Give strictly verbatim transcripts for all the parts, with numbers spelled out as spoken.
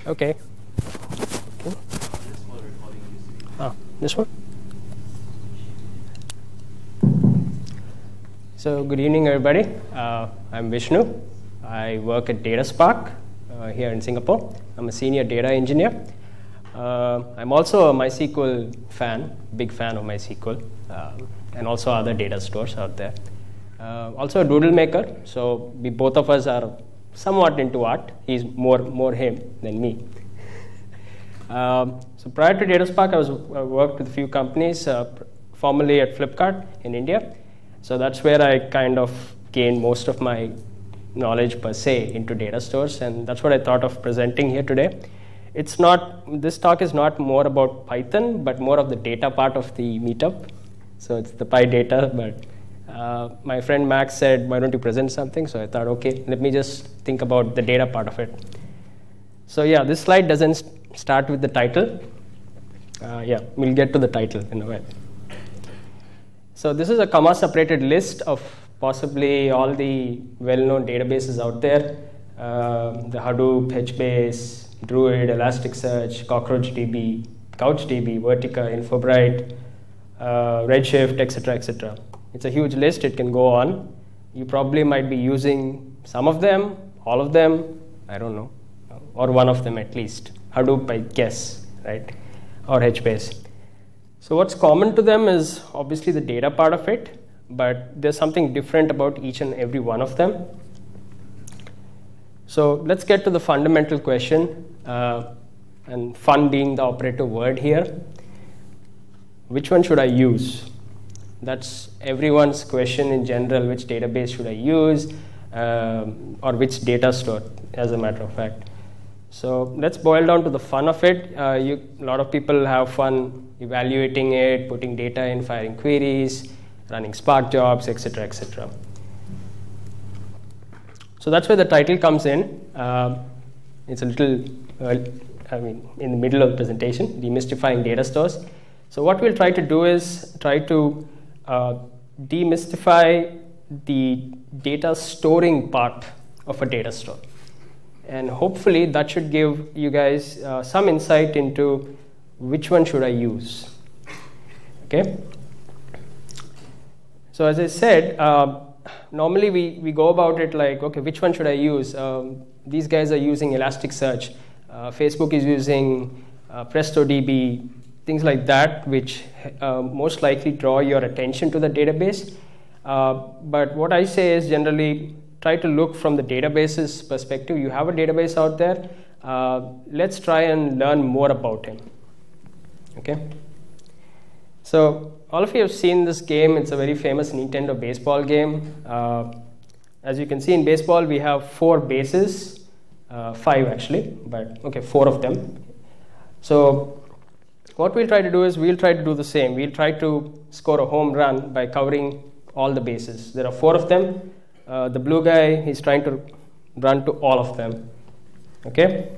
Okay. Okay. Ah, this one? So, good evening, everybody. Uh, I'm Vishnu. I work at DataSpark uh, here in Singapore. I'm a senior data engineer. Uh, I'm also a MySQL fan, big fan of MySQL, um, and also other data stores out there. Uh, also a doodle maker, so we both of us are somewhat into art. He's more more him than me. um, so prior to DataSpark, I was I worked with a few companies, uh, formerly at Flipkart in India. So that's where I kind of gained most of my knowledge per se into data stores, and that's what I thought of presenting here today. It's not, this talk is not more about Python, but more of the data part of the meetup. So it's the PyData, but uh, my friend Max said, why don't you present something? So I thought, okay, let me just think about the data part of it. So yeah, this slide doesn't start with the title. Uh, yeah, we'll get to the title in a while. So this is a comma-separated list of possibly all the well-known databases out there. Uh, the Hadoop, HBase, Druid, Elasticsearch, CockroachDB, CouchDB, Vertica, Infobright, uh, Redshift, et cetera, et cetera. It's a huge list. It can go on. You probably might be using some of them, all of them, I don't know, or one of them at least. Hadoop, I guess, right? Or HBase. So what's common to them is obviously the data part of it, but there's something different about each and every one of them. So let's get to the fundamental question, uh, and fun being the operative word here. Which one should I use? That's everyone's question in general. Which database should I use, um, or which data store, as a matter of fact. So let's boil down to the fun of it. Uh, you, a lot of people have fun evaluating it, putting data in, firing queries, running Spark jobs, et cetera, et cetera. So that's where the title comes in. Uh, it's a little, uh, I mean, in the middle of the presentation, demystifying data stores. So what we'll try to do is try to uh, demystify the data storing part of a data store. And hopefully that should give you guys uh, some insight into which one should I use. Okay. So as I said, uh, normally we, we go about it like, okay, which one should I use? Um, these guys are using Elasticsearch. Uh, Facebook is using uh, PrestoDB, things like that, which uh, most likely draw your attention to the database. Uh, but what I say is generally try to look from the database's perspective. You have a database out there. Uh, let's try and learn more about him. Okay. So all of you have seen this game. It's a very famous Nintendo baseball game. Uh, as you can see in baseball, we have four bases, uh, five actually, but okay, four of them. So what we'll try to do is we'll try to do the same. We'll try to score a home run by covering all the bases. There are four of them. Uh, the blue guy, he's trying to run to all of them. Okay.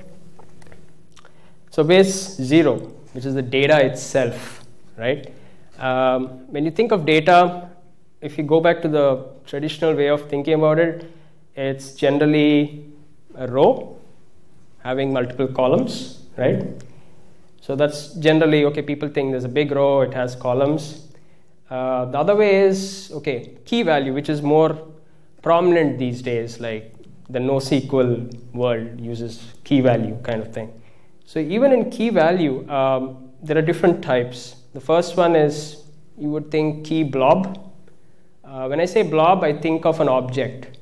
So base zero, which is the data itself, right? Um, when you think of data, if you go back to the traditional way of thinking about it, it's generally a row having multiple columns, right? So that's generally, okay, people think there's a big row, it has columns. Uh, the other way is, okay, key value, which is more prominent these days, like the NoSql world uses key value kind of thing. So even in key value, um, there are different types. The first one is, you would think key blob. Uh, when I say blob, I think of an object.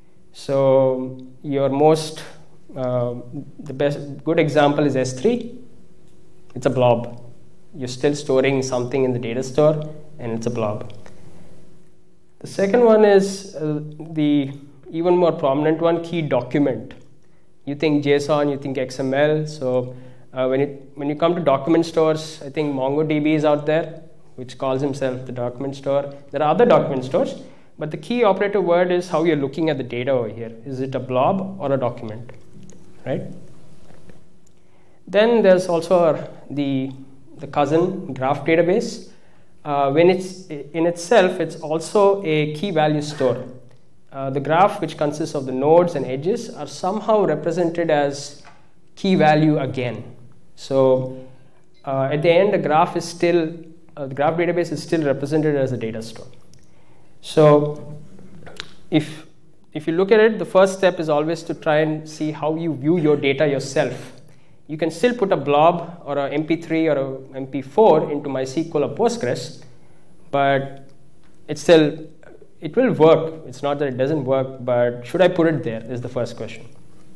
So your most, uh, the best, good example is S three. It's a blob. You're still storing something in the data store, and it's a blob. The second one is uh, the even more prominent one, key document. You think JSON, you think X M L. So uh, when, it, when you come to document stores, I think MongoDB is out there, which calls himself the document store. There are other document stores, but the key operative word is how you're looking at the data over here. Is it a blob or a document, right? Then there's also the, the cousin graph database. Uh, when it's in itself, it's also a key value store. Uh, the graph, which consists of the nodes and edges, are somehow represented as key value again. So uh, at the end, the graph is still, uh, the graph database is still represented as a data store. So if, if you look at it, the first step is always to try and see how you view your data yourself. You can still put a blob or a M P three or a M P four into MySQL or Postgres, but it's still, it will work. It's not that it doesn't work, but should I put it there is the first question.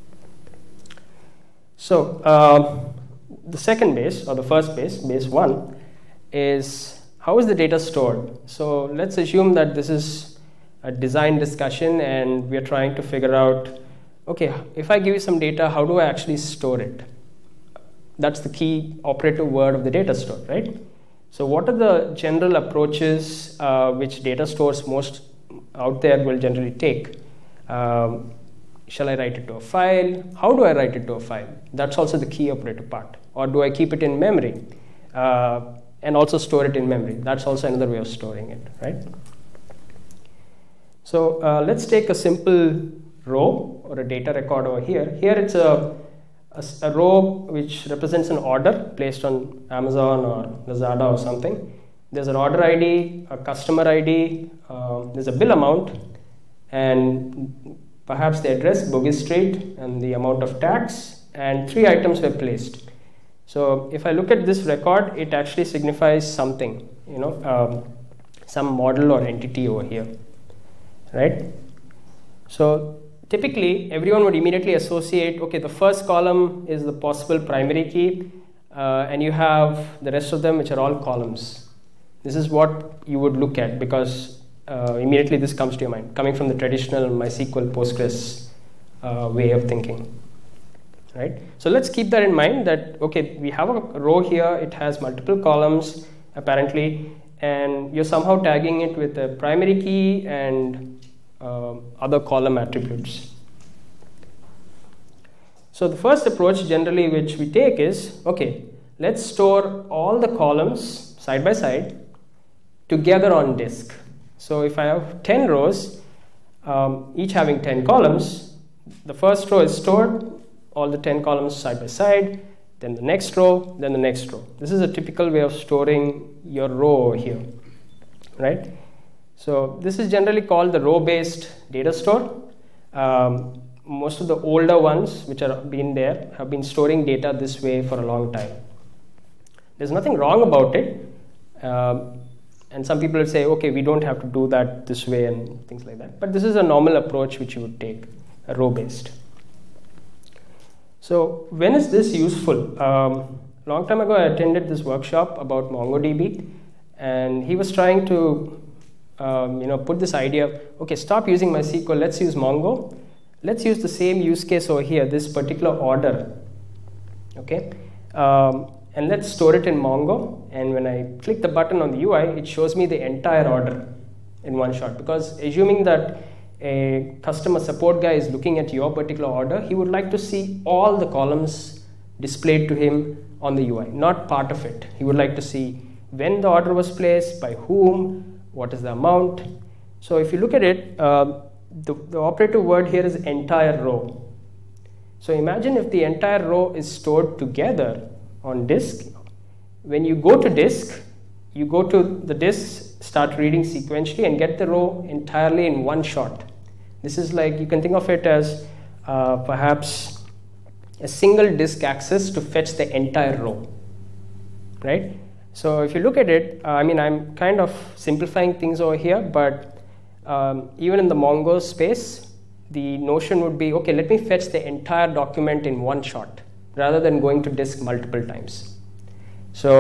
So uh, the second base, or the first base, base one, is how is the data stored? So let's assume that this is a design discussion and we are trying to figure out, okay, if I give you some data, how do I actually store it? That's the key operative word of the data store, right? So what are the general approaches uh, which data stores most out there will generally take? Um, shall I write it to a file? How do I write it to a file? That's also the key operative part. Or do I keep it in memory uh, and also store it in memory? That's also another way of storing it, right? So uh, let's take a simple row or a data record over here. Here it's a A, a row which represents an order placed on Amazon or Lazada or something. There's an order I D, a customer I D, uh, there's a bill amount, and perhaps the address, Bogey Street, and the amount of tax, and three items were placed. So if I look at this record, it actually signifies something, you know, um, some model or entity over here, right? So typically, everyone would immediately associate, okay, the first column is the possible primary key, uh, and you have the rest of them, which are all columns. This is what you would look at, because uh, immediately this comes to your mind, coming from the traditional MySQL Postgres uh, way of thinking, right? So let's keep that in mind that, okay, we have a row here, it has multiple columns, apparently, and you're somehow tagging it with a primary key and Uh, other column attributes. So the first approach generally which we take is, okay, let's store all the columns side by side together on disk. So if I have ten rows, um, each having ten columns, the first row is stored, all the ten columns side by side, then the next row, then the next row. This is a typical way of storing your row over here, right? So this is generally called the row-based data store. Um, most of the older ones which are been there have been storing data this way for a long time. There's nothing wrong about it. Um, and some people will say, okay, we don't have to do that this way and things like that. But this is a normal approach which you would take, a row-based. So when is this useful? Um, long time ago, I attended this workshop about MongoDB, and he was trying to Um, you know, put this idea of, okay, stop using MySQL, let's use Mongo. Let's use the same use case over here, this particular order, okay? Um, and let's store it in Mongo. And when I click the button on the U I, it shows me the entire order in one shot. Because assuming that a customer support guy is looking at your particular order, he would like to see all the columns displayed to him on the U I, not part of it. He would like to see when the order was placed, by whom, what is the amount. So if you look at it, uh, the, the operative word here is entire row. So imagine if the entire row is stored together on disk. When you go to disk, you go to the disk, start reading sequentially, and get the row entirely in one shot. This is like, you can think of it as uh, perhaps a single disk access to fetch the entire row, right? So if you look at it, uh, I mean, I'm kind of simplifying things over here, but um, even in the Mongo space, the notion would be, okay, let me fetch the entire document in one shot, rather than going to disk multiple times. So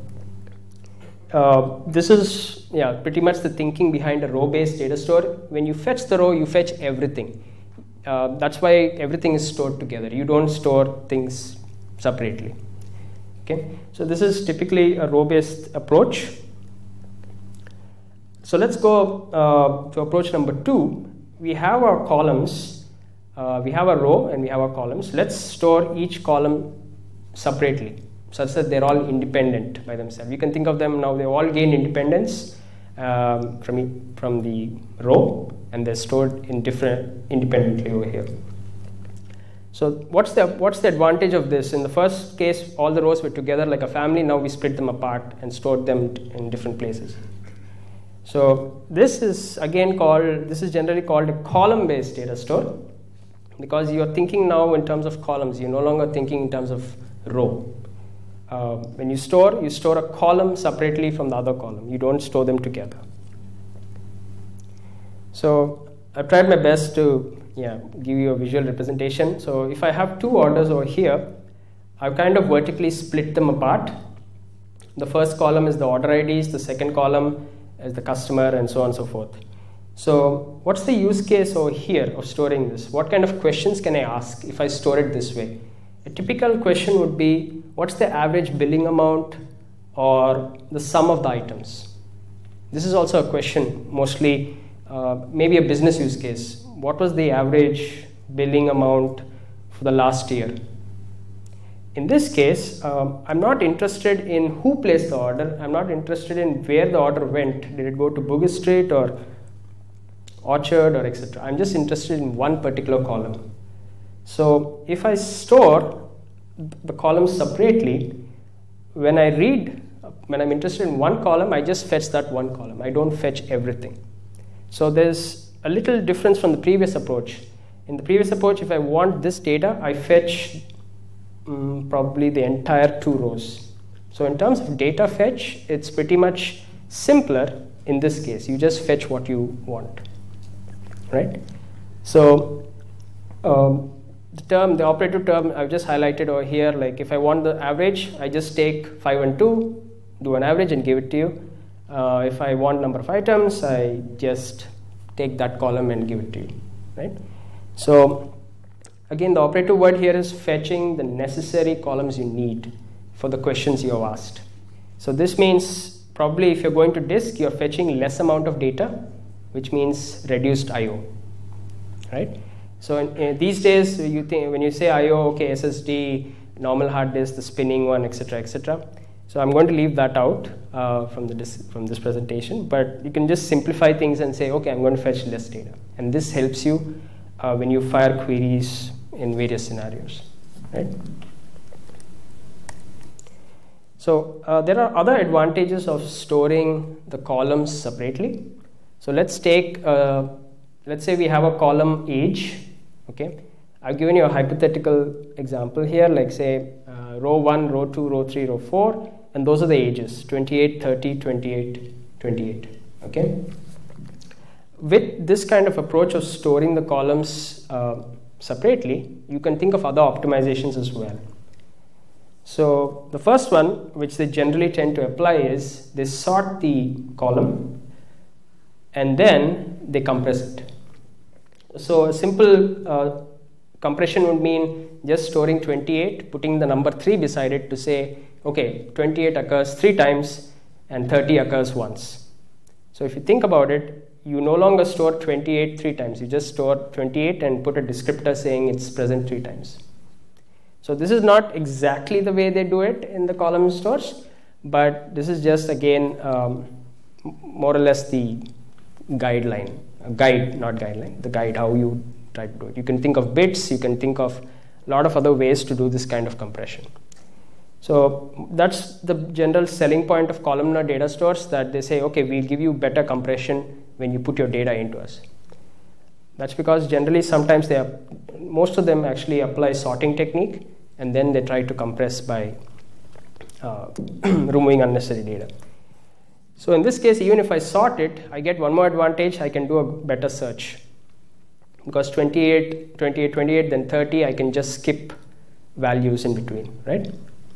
uh, this is, yeah, pretty much the thinking behind a row-based data store. When you fetch the row, you fetch everything. Uh, that's why everything is stored together. You don't store things separately. Okay, so this is typically a row-based approach. So let's go uh, to approach number two. We have our columns, uh, we have a row and we have our columns. Let's store each column separately, such that they're all independent by themselves. You can think of them now, they all gain independence um, from, from the row, and they're stored in different independently over here. So what's the, what's the advantage of this? In the first case, all the rows were together like a family. Now we split them apart and stored them in different places. So this is again called, this is generally called a column-based data store, because you're thinking now in terms of columns. You're no longer thinking in terms of row. Uh, when you store, you store a column separately from the other column. You don't store them together. So I've tried my best to yeah, give you a visual representation. So if I have two orders over here, I've kind of vertically split them apart. The first column is the order I Ds, the second column is the customer, and so on and so forth. So what's the use case over here of storing this? What kind of questions can I ask if I store it this way? A typical question would be, what's the average billing amount or the sum of the items? This is also a question, mostly uh, maybe a business use case. What was the average billing amount for the last year? In this case, um, I'm not interested in who placed the order. I'm not interested in where the order went. Did it go to Boogie Street or Orchard or et cetera. I'm just interested in one particular column. So if I store the columns separately, when I read, when I'm interested in one column, I just fetch that one column. I don't fetch everything. So there's a little difference from the previous approach. In the previous approach, if I want this data, I fetch um, probably the entire two rows. So in terms of data fetch, it's pretty much simpler in this case. You just fetch what you want, right? So um, the term, the operative term I've just highlighted over here, like if I want the average, I just take five and two, do an average and give it to you. Uh, if I want number of items, I just take that column and give it to you, right? So again, the operative word here is fetching the necessary columns you need for the questions you have asked. So this means probably if you're going to disk, you're fetching less amount of data, which means reduced I O, right? So in, in these days, you think, when you say I O, okay, S S D, normal hard disk, the spinning one, et cetera, et cetera. So I'm going to leave that out uh, from, the from this presentation, but you can just simplify things and say, okay, I'm going to fetch less data. And this helps you uh, when you fire queries in various scenarios, right? So uh, there are other advantages of storing the columns separately. So let's take, uh, let's say we have a column age, okay? I've given you a hypothetical example here, like say uh, row one, row two, row three, row four, and those are the ages, twenty-eight, thirty, twenty-eight, twenty-eight, okay? With this kind of approach of storing the columns uh, separately, you can think of other optimizations as well. So the first one, which they generally tend to apply, is they sort the column and then they compress it. So a simple uh, compression would mean just storing twenty-eight, putting the number three beside it to say, okay, twenty-eight occurs three times and thirty occurs once. So if you think about it, you no longer store twenty-eight three times. You just store twenty-eight and put a descriptor saying it's present three times. So this is not exactly the way they do it in the column stores, but this is just again um, more or less the guideline, a guide, not guideline, the guide, how you try to do it. You can think of bits, you can think of a lot of other ways to do this kind of compression. So that's the general selling point of columnar data stores, that they say, okay, we'll give you better compression when you put your data into us. That's because generally sometimes they are, most of them actually apply sorting technique and then they try to compress by uh, removing unnecessary data. So in this case, even if I sort it, I get one more advantage. I can do a better search, because twenty-eight, twenty-eight, twenty-eight, then thirty, I can just skip values in between, right?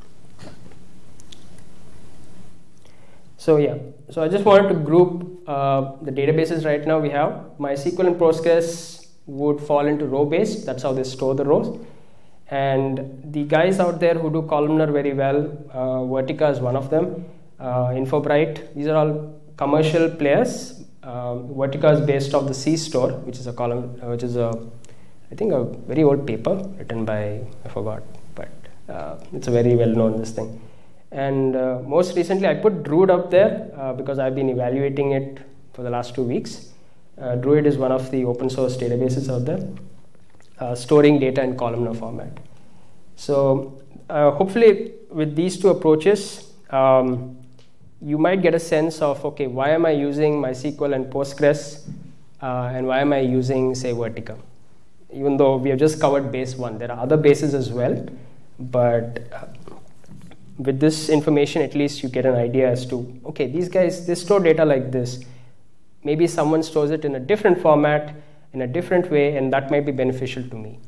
So yeah, so I just wanted to group uh, the databases right now we have. MySQL and Postgres would fall into row-based. That's how they store the rows. And the guys out there who do columnar very well, uh, Vertica is one of them, uh, InfoBright, these are all commercial players. Uh, Vertica is based off the C store, which is a column, uh, which is a, I think a very old paper written by, I forgot, but uh, it's a very well-known this thing. And uh, most recently, I put Druid up there uh, because I've been evaluating it for the last two weeks. Uh, Druid is one of the open source databases out there. uh, storing data in columnar format. So uh, hopefully with these two approaches, um, you might get a sense of, okay, why am I using MySQL and Postgres, uh, and why am I using, say, Vertica? Even though we have just covered base one, there are other bases as well, but uh, with this information, at least you get an idea as to, okay, these guys, they store data like this. Maybe someone stores it in a different format, in a different way, and that might be beneficial to me.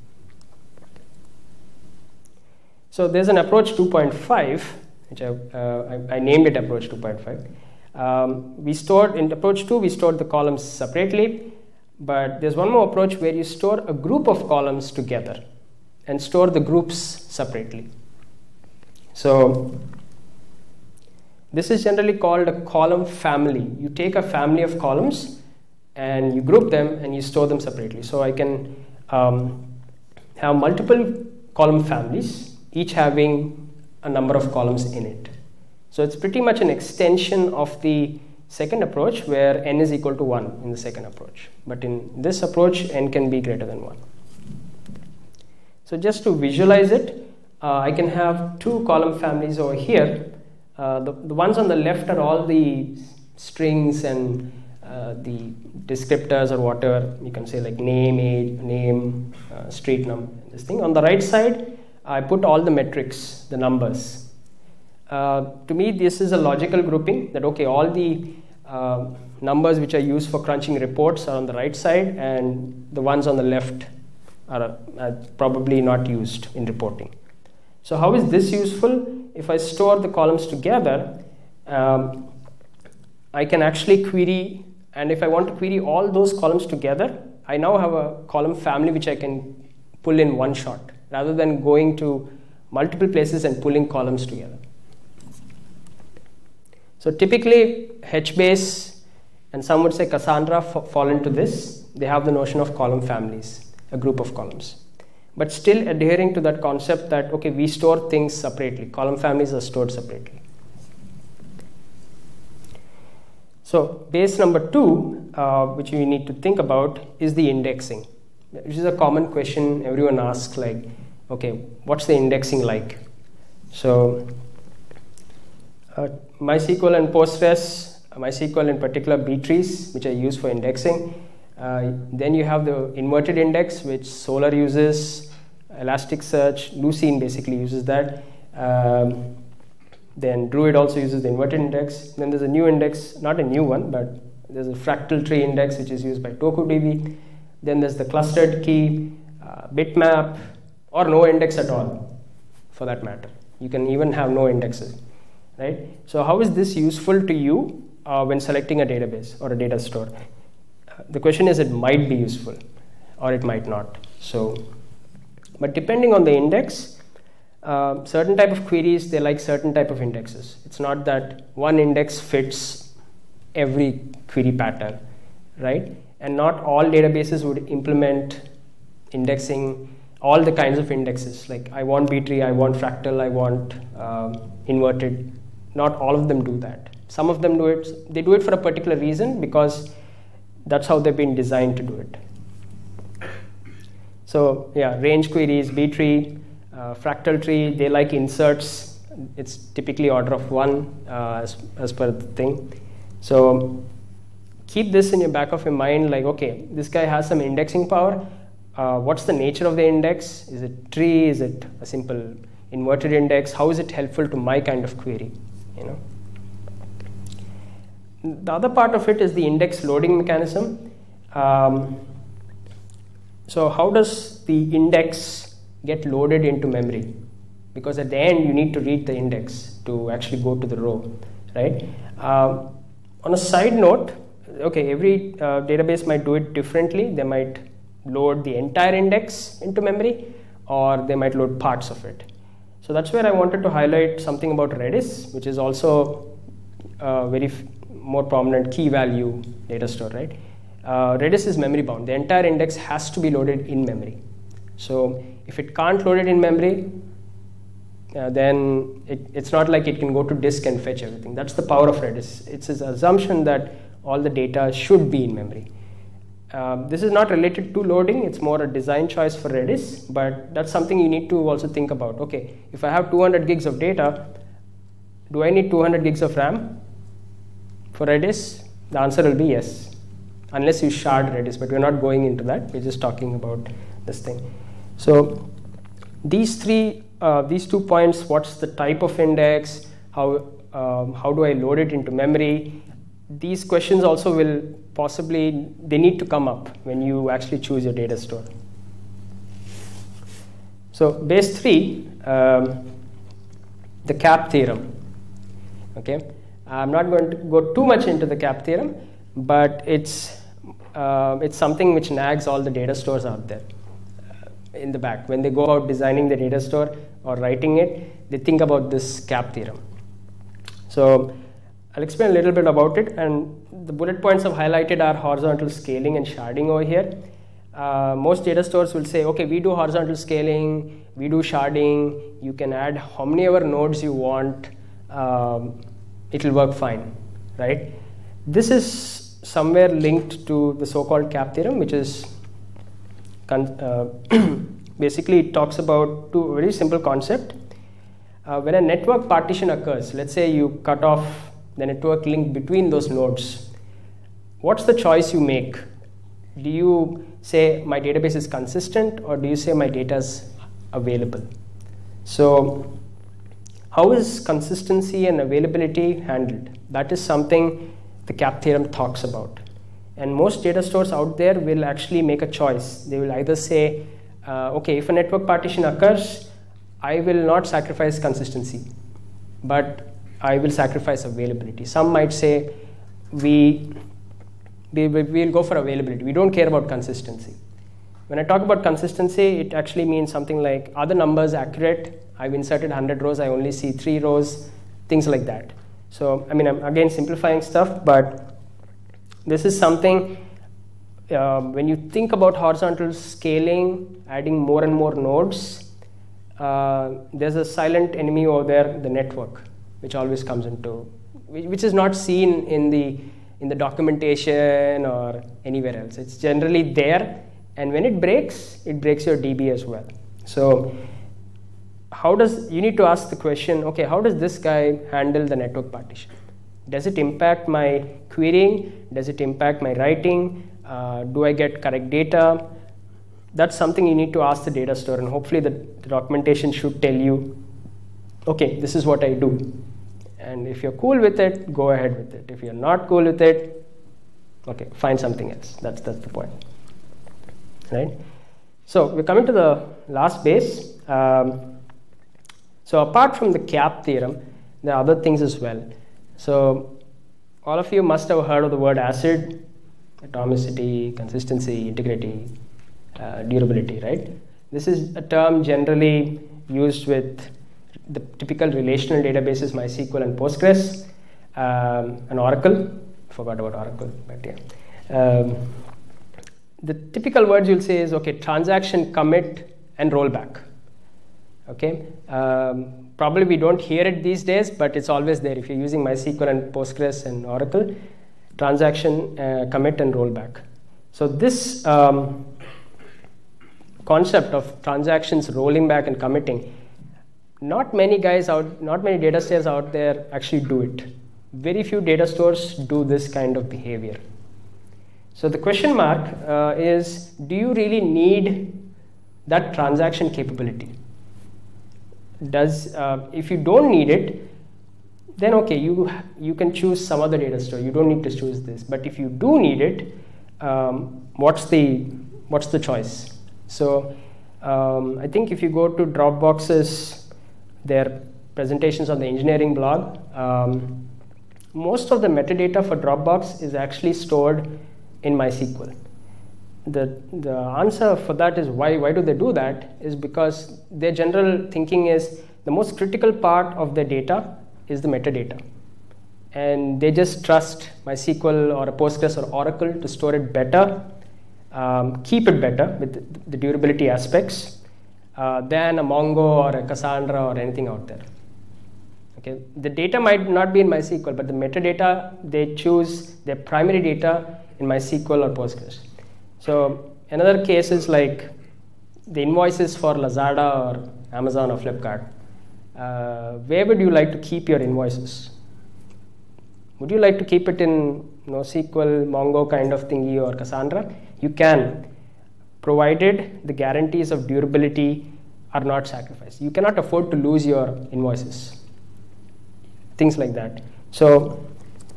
So there's an approach two point five, which I, uh, I, I named it approach two point five. Um, we stored, in approach two, we stored the columns separately, but there's one more approach where you store a group of columns together and store the groups separately. So this is generally called a column family. You take a family of columns and you group them and you store them separately. So I can um, have multiple column families, each having a number of columns in it. So it's pretty much an extension of the second approach where n is equal to one in the second approach. But in this approach, n can be greater than one. So just to visualize it, uh, I can have two column families over here. Uh, the, the ones on the left are all the strings and uh, the descriptors or whatever. You can say like name, age, name, uh, street number, this thing. On the right side, I put all the metrics, the numbers. Uh, to me, this is a logical grouping that, okay, all the uh, numbers which are used for crunching reports are on the right side, and the ones on the left are uh, probably not used in reporting. So how is this useful? If I store the columns together, um, I can actually query, and if I want to query all those columns together, I now have a column family which I can pull in one shot, rather than going to multiple places and pulling columns together. So typically, HBase and some would say Cassandra fall into this. They have the notion of column families, a group of columns. But still adhering to that concept that, okay, we store things separately. Column families are stored separately. So base number two, uh, which we need to think about, is the indexing, which is a common question everyone asks, like, okay, what's the indexing like? So uh, MySQL and Postgres, MySQL in particular B trees, which I use for indexing. Uh, then you have the inverted index, which Solr uses, Elasticsearch, Lucene basically uses that. Um, then Druid also uses the inverted index. Then there's a new index, not a new one, but there's a fractal tree index, which is used by TokuDB. Then there's the clustered key, uh, bitmap, or no index at all, for that matter. You can even have no indexes, right? So how is this useful to you uh, when selecting a database or a data store? The question is, it might be useful or it might not. So, but depending on the index, uh, certain type of queries, they like certain type of indexes. It's not that one index fits every query pattern, right? And not all databases would implement indexing all the kinds of indexes. Like I want B tree, I want fractal, I want um, inverted. Not all of them do that. Some of them do it. They do it for a particular reason because that's how they've been designed to do it. So yeah, range queries, B tree, uh, fractal tree, they like inserts. It's typically order of one uh, as, as per the thing. So keep this in your back of your mind, like, okay, this guy has some indexing power. Uh, what's the nature of the index? Is it tree? Is it a simple inverted index? How is it helpful to my kind of query? You know. The other part of it is the index loading mechanism. Um, so how does the index get loaded into memory? Because at the end, you need to read the index to actually go to the row, right? Um, on a side note, okay, every uh, database might do it differently. They might load the entire index into memory, or they might load parts of it. So that's where I wanted to highlight something about Redis, which is also a very more prominent key value data store, right? Uh, Redis is memory bound. The entire index has to be loaded in memory. So if it can't load it in memory, uh, then it, it's not like it can go to disk and fetch everything. That's the power of Redis. It's an assumption that all the data should be in memory. Um, this is not related to loading, it's more a design choice for Redis, but that's something you need to also think about. Okay, if I have two hundred gigs of data, do I need two hundred gigs of RAM for Redis? The answer will be yes, unless you shard Redis, but we're not going into that, we're just talking about this thing. So these three, uh, these two points, what's the type of index, how, um, how do I load it into memory, these questions also will possibly, they need to come up when you actually choose your data store. So base three, um, the cap theorem. Okay, I'm not going to go too much into the cap theorem, but it's uh, it's something which nags all the data stores out there uh, in the back. When they go about designing the data store or writing it, they think about this cap theorem. So I'll explain a little bit about it, and the bullet points I've highlighted are horizontal scaling and sharding over here. Uh, most data stores will say, okay, we do horizontal scaling, we do sharding, you can add how many ever nodes you want, um, it'll work fine, right? This is somewhere linked to the so-called cap theorem, which is uh, basically it talks about two very simple concept. Uh, when a network partition occurs, let's say you cut off the network link between those nodes, what's the choice you make? Do you say my database is consistent, or do you say my data is available? So how is consistency and availability handled? That is something the cap theorem talks about. And most data stores out there will actually make a choice. They will either say, uh, okay, if a network partition occurs, I will not sacrifice consistency, but I will sacrifice availability. Some might say, we we will go for availability. We don't care about consistency. When I talk about consistency, it actually means something like, are the numbers accurate? I've inserted one hundred rows, I only see three rows, things like that. So, I mean, I'm again simplifying stuff, but this is something, uh, when you think about horizontal scaling, adding more and more nodes, uh, there's a silent enemy over there, the network, which always comes into, which is not seen in the in the documentation or anywhere else. It's generally there, and when it breaks, it breaks your D B as well. So how does, you need to ask the question, okay, how does this guy handle the network partition? Does it impact my querying? Does it impact my writing? Uh, do I get correct data? That's something you need to ask the data store, and hopefully the, the documentation should tell you, okay, this is what I do. And if you're cool with it, go ahead with it. If you're not cool with it, okay, find something else. That's, that's the point, right? So we're coming to the last base. Um, so apart from the cap theorem, there are other things as well. So all of you must have heard of the word ACID: atomicity, consistency, integrity, uh, durability, right? This is a term generally used with the typical relational databases, MySQL and Postgres, um, and Oracle. Forgot about Oracle, but yeah. Um, the typical words you'll say is, okay, transaction, commit, and rollback. Okay, um, probably we don't hear it these days, but it's always there. If you're using MySQL and Postgres and Oracle, transaction, uh, commit, and rollback. So this um, concept of transactions rolling back and committing, not many guys out, not many data stores out there actually do it. Very few data stores do this kind of behavior. So the question mark uh, is, do you really need that transaction capability? Does, uh, if you don't need it, then okay, you, you can choose some other data store. You don't need to choose this. But if you do need it, um, what's the, what's the choice? So um, I think if you go to Dropbox's, their presentations on the engineering blog, um, most of the metadata for Dropbox is actually stored in MySQL. The, the answer for that is why, why do they do that is because their general thinking is the most critical part of their data is the metadata. And they just trust MySQL or a Postgres or Oracle to store it better, um, keep it better with the, the durability aspects, Uh, than a Mongo or a Cassandra or anything out there. Okay, the data might not be in MySQL, but the metadata, they choose their primary data in MySQL or Postgres. So another case is like the invoices for Lazada or Amazon or Flipkart. Uh, where would you like to keep your invoices? Would you like to keep it in NoSql, Mongo kind of thingy or Cassandra? You can, provided the guarantees of durability are not sacrificed. You cannot afford to lose your invoices. Things like that. So,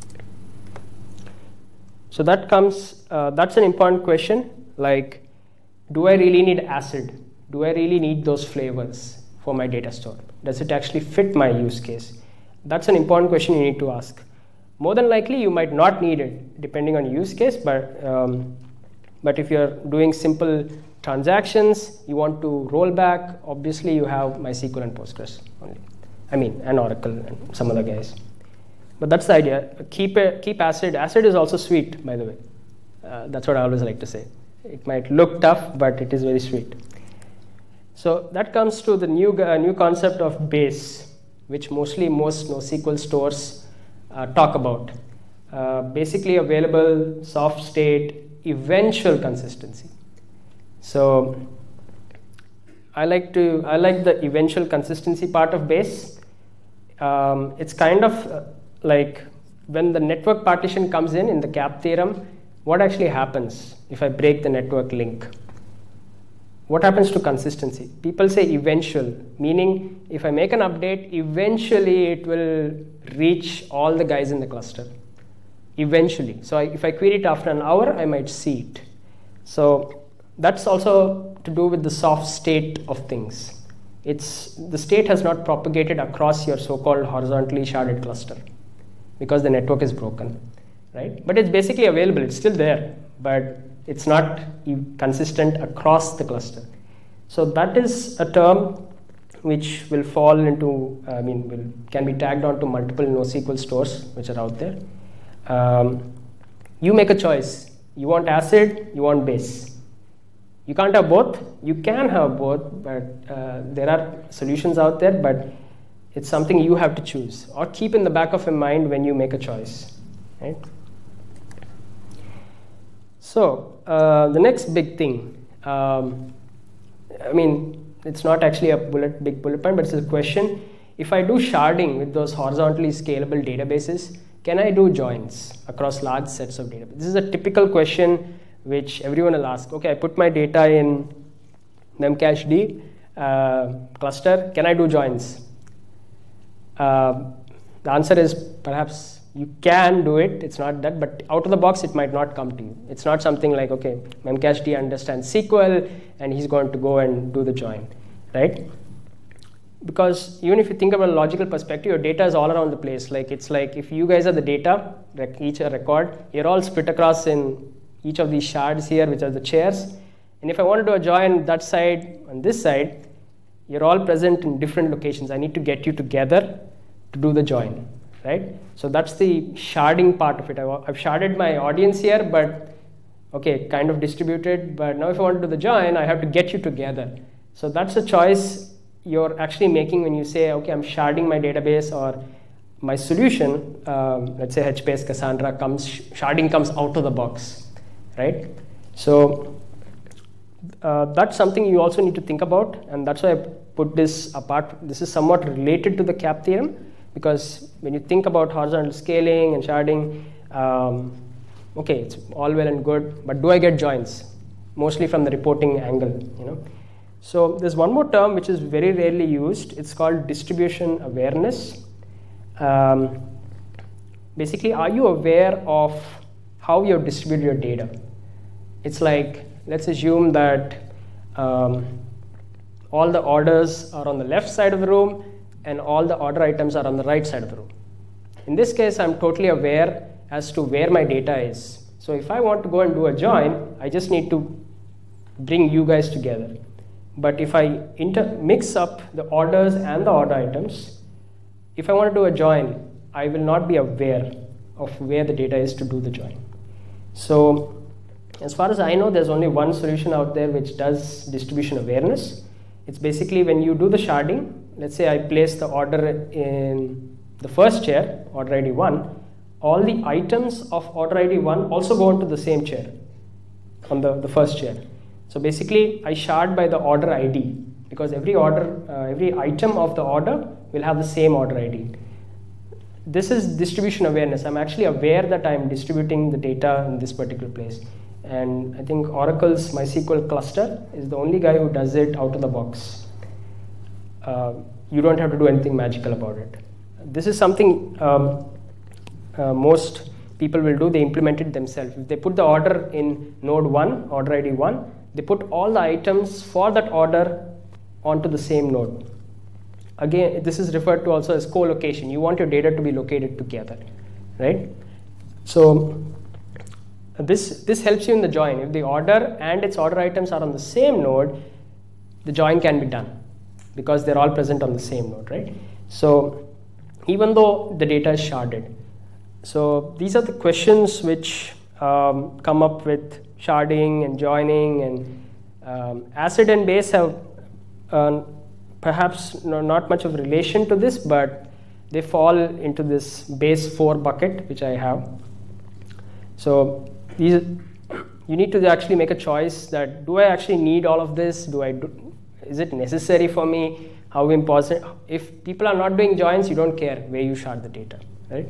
so that comes, uh, that's an important question. Like, do I really need ACID? Do I really need those flavors for my data store? Does it actually fit my use case? That's an important question you need to ask. More than likely, you might not need it, depending on use case, but, um, but if you're doing simple transactions, you want to roll back, obviously you have MySQL and Postgres only. I mean, and Oracle and some other guys. But that's the idea. Keep, a, keep ACID. ACID is also sweet, by the way. Uh, that's what I always like to say. It might look tough, but it is very sweet. So that comes to the new, uh, new concept of base, which mostly most NoSql stores uh, talk about. Uh, basically available, soft state, eventual consistency. So I like to I like the eventual consistency part of base. Um, it's kind of uh, like when the network partition comes in in the cap theorem, what actually happens if I break the network link? What happens to consistency? People say eventual, meaning if I make an update, eventually it will reach all the guys in the cluster. Eventually. So I, if I query it after an hour, I might see it. So that's also to do with the soft state of things. It's, the state has not propagated across your so-called horizontally sharded cluster because the network is broken, right? But it's basically available. It's still there, but it's not consistent across the cluster. So that is a term which will fall into, I mean, will, can be tagged onto multiple NoSql stores which are out there. Um, you make a choice. You want ACID, you want base. You can't have both. You can have both, but uh, there are solutions out there, but it's something you have to choose or keep in the back of your mind when you make a choice, right? So uh, the next big thing, um, I mean, it's not actually a bullet, big bullet point, but it's a question. If I do sharding with those horizontally scalable databases, can I do joins across large sets of data? This is a typical question which everyone will ask. Okay, I put my data in Memcached uh, cluster. Can I do joins? Uh, the answer is perhaps you can do it. It's not that, but out of the box, it might not come to you. It's not something like, okay, Memcached understands S Q L, and he's going to go and do the join, right? Because even if you think about a logical perspective, your data is all around the place. Like it's like if you guys are the data, each a record, you're all split across in each of these shards here, which are the chairs. And if I want to do a join that side and this side, you're all present in different locations. I need to get you together to do the join, right? So that's the sharding part of it. I've sharded my audience here, but okay, kind of distributed. But now if I want to do the join, I have to get you together. So that's a choice you're actually making when you say, okay, I'm sharding my database or my solution, um, let's say H P S Cassandra comes, sharding comes out of the box, right? So uh, that's something you also need to think about, and that's why I put this apart. This is somewhat related to the cap theorem, because when you think about horizontal scaling and sharding, um, okay, it's all well and good, but do I get joins? Mostly from the reporting angle, you know. So there's one more term which is very rarely used. It's called distribution awareness. Um, basically, are you aware of how you have distributed your data? It's like, let's assume that um, all the orders are on the left side of the room and all the order items are on the right side of the room. In this case, I'm totally aware as to where my data is. So if I want to go and do a join, I just need to bring you guys together. But if I inter mix up the orders and the order items, if I want to do a join, I will not be aware of where the data is to do the join. So as far as I know, there's only one solution out there which does distribution awareness. It's basically when you do the sharding, let's say I place the order in the first chair, order I D one, all the items of order I D one also go into the same chair. on the, the first chair. So basically, I shard by the order I D, because every order, uh, every item of the order will have the same order I D. This is distribution awareness. I'm actually aware that I'm distributing the data in this particular place. And I think Oracle's MySQL cluster is the only guy who does it out of the box. Uh, you don't have to do anything magical about it. This is something um, uh, most people will do. They implement it themselves. If they put the order in node one, order I D one, they put all the items for that order onto the same node. Again, this is referred to also as co-location. You want your data to be located together, right? So this, this helps you in the join. If the order and its order items are on the same node, the join can be done because they're all present on the same node, right? So even though the data is sharded. So these are the questions which um, come up with sharding and joining, and um, acid and base have uh, perhaps no, not much of relation to this, but they fall into this base four bucket which I have. So these, you need to actually make a choice that, do I actually need all of this? Do I do, is it necessary for me? How important? If people are not doing joins, you don't care where you shard the data, right?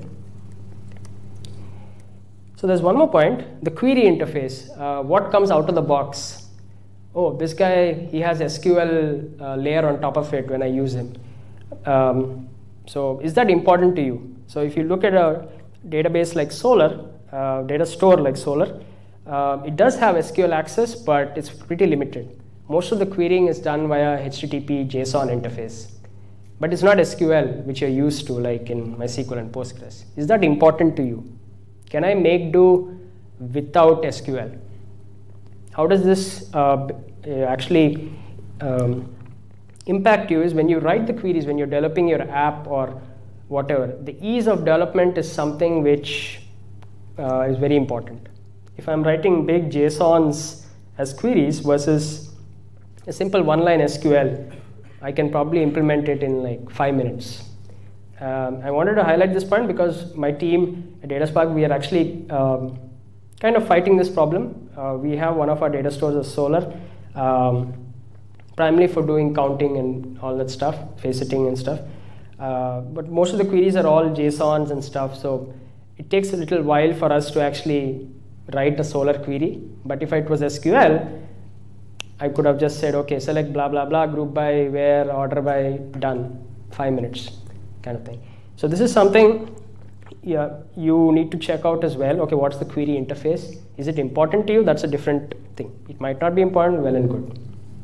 So there's one more point, the query interface. Uh, what comes out of the box? Oh, this guy, he has S Q L uh, layer on top of it when I use him. Um, so is that important to you? So if you look at a database like Solar, uh, data store like Solar, uh, it does have S Q L access, but it's pretty limited. Most of the querying is done via H T T P JSON interface. But it's not S Q L, which you're used to, like in MySQL and Postgres. Is that important to you? Can I make do without S Q L? How does this uh, actually um, impact you is when you write the queries, when you're developing your app or whatever, the ease of development is something which uh, is very important. If I'm writing big JSONs as queries versus a simple one-line S Q L, I can probably implement it in like five minutes. Um, I wanted to highlight this point because my team at DataSpark, we are actually um, kind of fighting this problem. Uh, we have one of our data stores as Solar, um, primarily for doing counting and all that stuff, faceting and stuff. Uh, but most of the queries are all JSONs and stuff, so it takes a little while for us to actually write a Solar query. But if it was S Q L, I could have just said, okay, select blah, blah, blah, group by, where, order by, done, five minutes kind of thing. So this is something yeah, you need to check out as well. Okay, what's the query interface? Is it important to you? That's a different thing. It might not be important, well and good.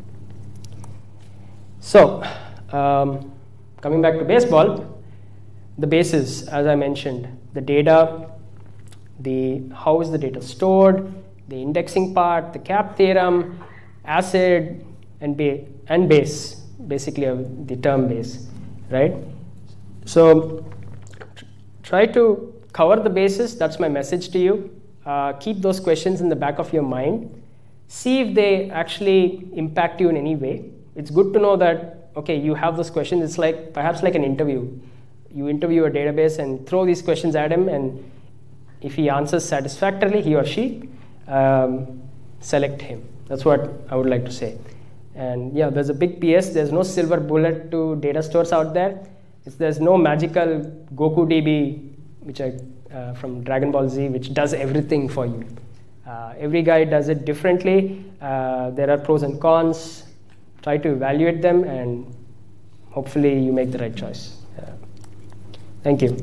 So um, coming back to baseball, the bases, as I mentioned, the data, the how is the data stored, the indexing part, the cap theorem, acid, and, ba and base, basically uh, the term base, right? So tr try to cover the bases. That's my message to you. Uh, keep those questions in the back of your mind. See if they actually impact you in any way. It's good to know that, okay, you have those questions. It's like perhaps like an interview. You interview a database and throw these questions at him, and if he answers satisfactorily, he or she, um, select him. That's what I would like to say. And yeah, there's a big P S. There's no silver bullet to data stores out there. It's, there's no magical Goku D B, which I, uh, from Dragon Ball Z, which does everything for you. Uh, every guy does it differently. Uh, there are pros and cons. Try to evaluate them, and hopefully you make the right choice. Uh, thank you.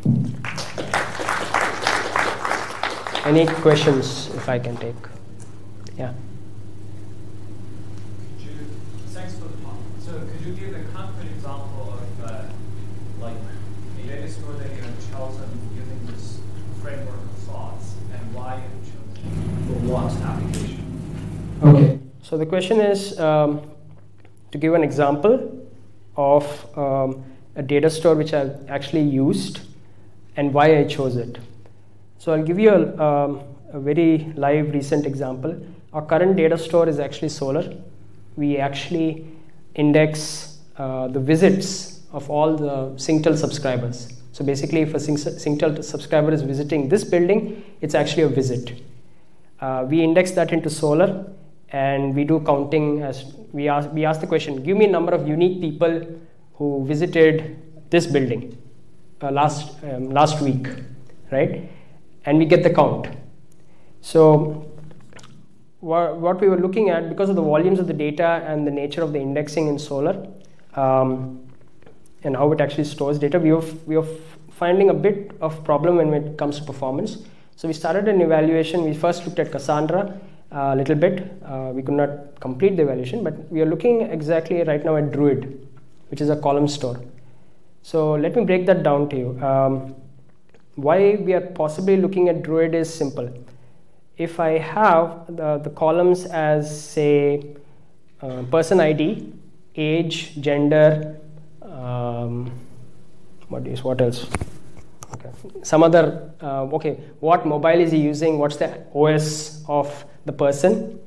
Any questions, if I can take? Yeah. Could you, thanks for the talk. So could you give a concrete example of uh, like a data store that you have chosen using this framework of thoughts, and why you have chosen for what application? Okay. So the question is um, to give an example of um, a data store which I've actually used and why I chose it. So I'll give you a, um, a very live recent example. Our current data store is actually Solar. We actually index uh, the visits of all the Synctel subscribers. So basically, if a Synctel subscriber is visiting this building, it's actually a visit. Uh, we index that into Solr, and we do counting as we ask, we ask the question, give me a number of unique people who visited this building uh, last, um, last week, right? And we get the count. So wha what we were looking at, because of the volumes of the data and the nature of the indexing in Solr, um, and how it actually stores data, we were, we were finding a bit of problem when it comes to performance. So we started an evaluation. We first looked at Cassandra a little bit. Uh, we could not complete the evaluation, but we are looking exactly right now at Druid, which is a column store. So let me break that down to you. Um, why we are possibly looking at Druid is simple. If I have the, the columns as, say, uh, person I D, age, gender, um, what is what else? Okay. Some other, uh, okay, what mobile is he using, what's the O S of the person,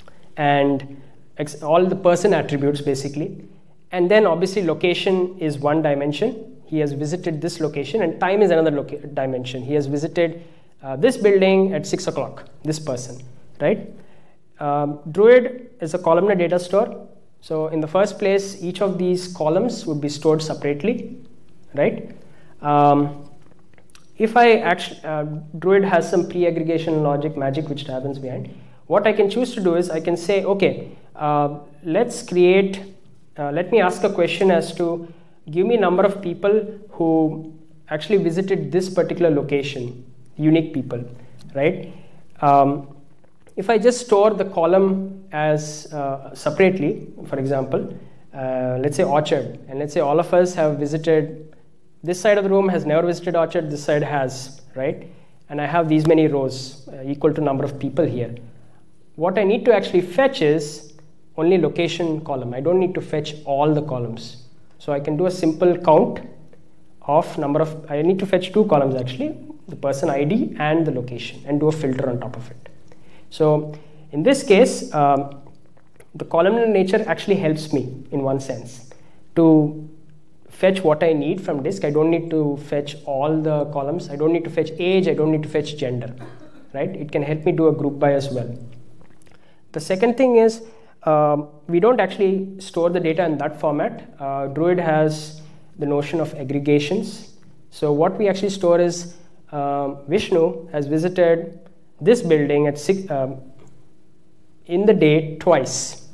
and ex all the person attributes basically. And then obviously location is one dimension. He has visited this location, and time is another dimension. He has visited uh, this building at six o'clock, this person, right? Um, Druid is a columnar data store. So in the first place, each of these columns would be stored separately, right? Um, If I actually, uh, Druid has some pre-aggregation logic magic which happens behind. What I can choose to do is I can say, okay, uh, let's create, uh, let me ask a question as to, give me a number of people who actually visited this particular location, unique people, right? Um, if I just store the column as uh, separately, for example, uh, let's say Orchard, and let's say all of us have visited. This side of the room has never visited Orchard, this side has, right? And I have these many rows uh, equal to number of people here. What I need to actually fetch is only location column. I don't need to fetch all the columns. So I can do a simple count of number of, I need to fetch two columns actually, the person I D and the location, and do a filter on top of it. So in this case, um, the columnar nature actually helps me in one sense to fetch what I need from disk. I don't need to fetch all the columns. I don't need to fetch age. I don't need to fetch gender, right? It can help me do a group by as well. The second thing is um, we don't actually store the data in that format. Uh, Druid has the notion of aggregations. So what we actually store is um, Vishnu has visited this building at six, um, in the day twice.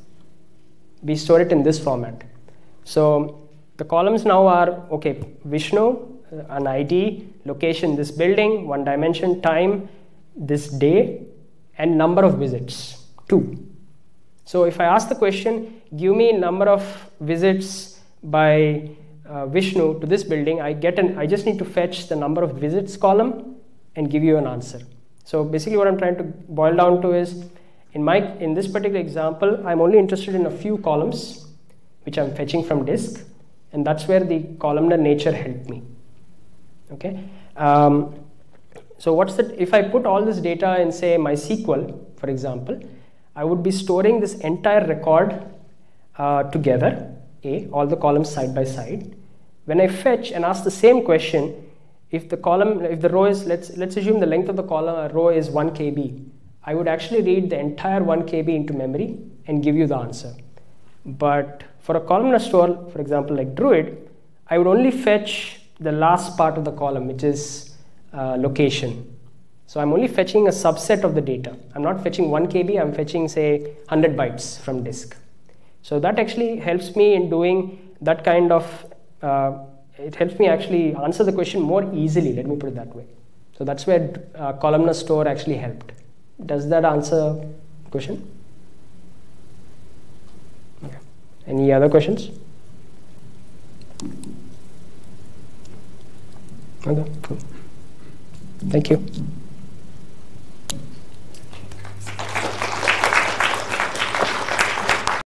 We store it in this format. So the columns now are, okay, Vishnu, an I D, location, this building, one dimension, time, this day, and number of visits, two. So if I ask the question, give me number of visits by uh, Vishnu to this building, I get an, I just need to fetch the number of visits column and give you an answer. So basically what I'm trying to boil down to is, in my, in this particular example, I'm only interested in a few columns, which I'm fetching from disk. And that's where the columnar nature helped me. Okay. Um, so what's the, if I put all this data in, say, MySQL, for example, I would be storing this entire record uh, together, A, all the columns side by side. When I fetch and ask the same question, if the column, if the row is, let's, let's assume the length of the column, a row is one K B, I would actually read the entire one K B into memory and give you the answer. But for a columnar store, for example, like Druid, I would only fetch the last part of the column, which is uh, location. So I'm only fetching a subset of the data. I'm not fetching one K B, I'm fetching, say, one hundred bytes from disk. So that actually helps me in doing that kind of, uh, it helps me actually answer the question more easily, let me put it that way. So that's where uh, columnar store actually helped. Does that answer the question? Okay. Any other questions? Okay, cool. Thank you.